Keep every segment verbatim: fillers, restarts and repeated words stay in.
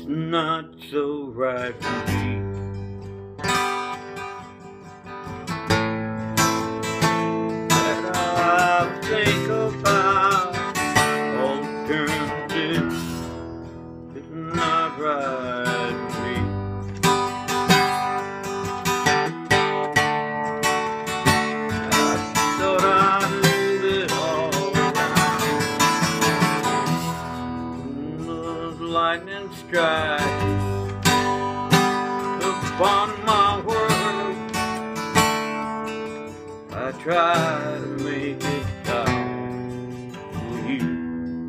not so right for me. But I think about alternatives, it's not right for me. I thought I'd leave it all down. Those lightning strikes upon my world, I try to make it stop for you.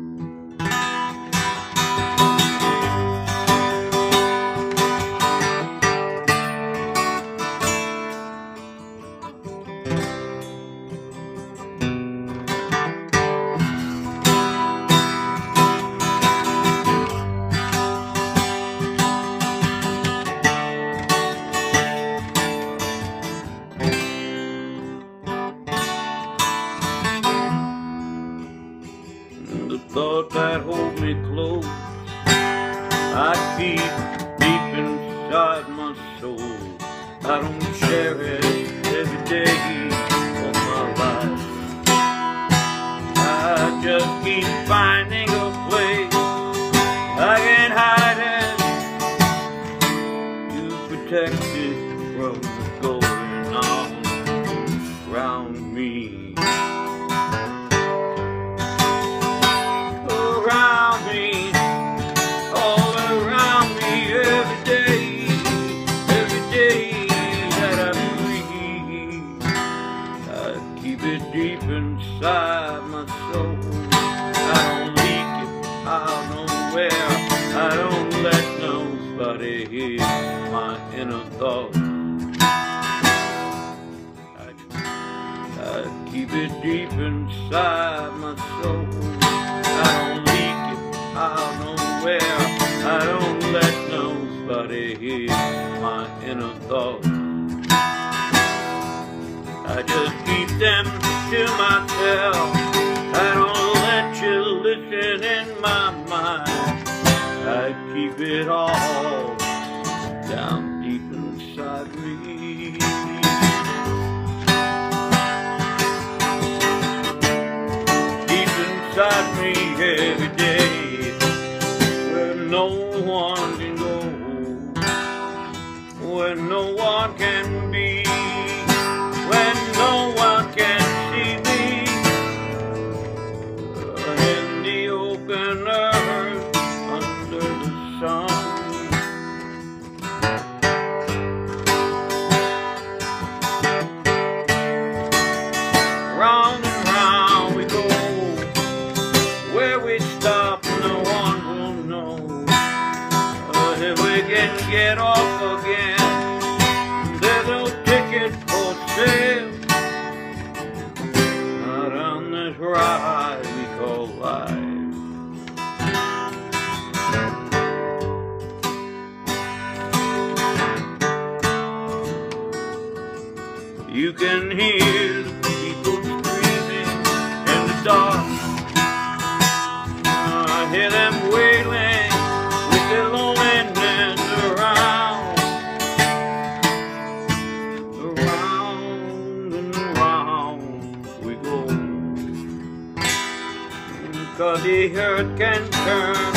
The thought that hold me close, I keep deep inside my soul. I don't share it every day of my life. I just keep finding a place I can hide it to protect it from what's going on around me. Around me, all around me, every day, every day that I breathe, I keep it deep inside my soul. I don't leak it out nowhere, I don't let nobody hear my inner thoughts. I, I keep it deep inside my soul. I don't leak it out nowhere, I don't let nobody hear my inner thoughts. I just keep them to myself, I don't let you listen in my mind. I keep it all down deep inside me. Deep inside me every day, where no one can go, where no one can be, where no one can see me, in the open earth under the sun. Round and round we go, where we stop no one will know. Uh, if we can get off again, there's no ticket for sale. Not on this ride we call life. You can hear the people screaming in the dark. I hear them wailing with their loneliness around. Around and around we go, 'cause the earth can turn